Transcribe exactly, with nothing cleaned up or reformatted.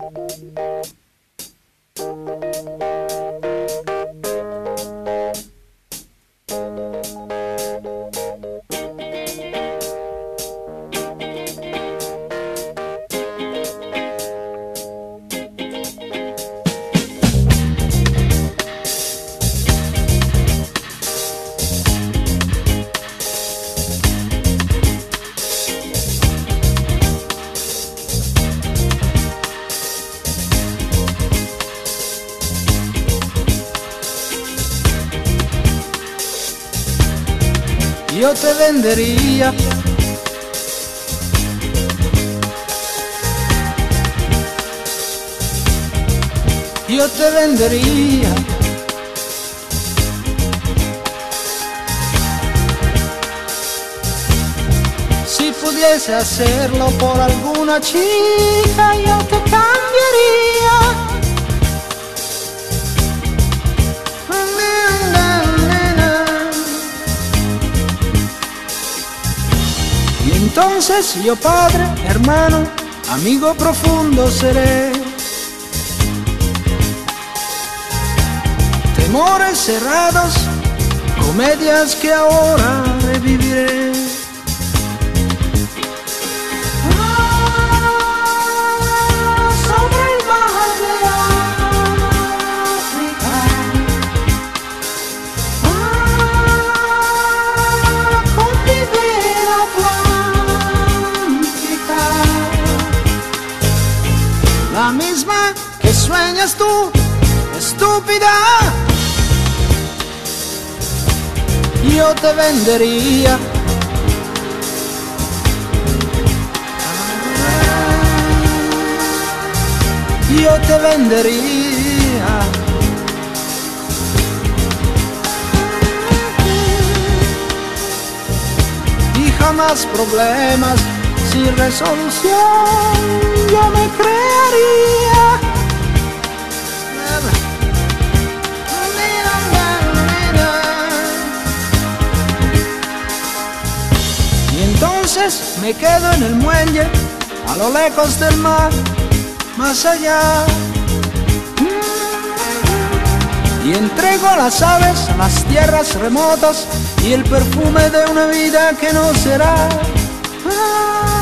Yo te vendería Yo te vendería Si pudiese hacerlo por alguna chica, yo te cambiaría. Y entonces yo, padre, hermano, amigo profundo seré. Temores cerrados, comedias que ahora reviviré. Ah, sobre el mar de África, ah, con mi vela atlántica, la misma que sueñas tú, estúpida. Yo te vendería. Yo te vendería. Y jamás problemas sin resolución yo me crearía. Entonces me quedo en el muelle, a lo lejos del mar, más allá. Y entrego a las aves a las tierras remotas y el perfume de una vida que no será. Ah,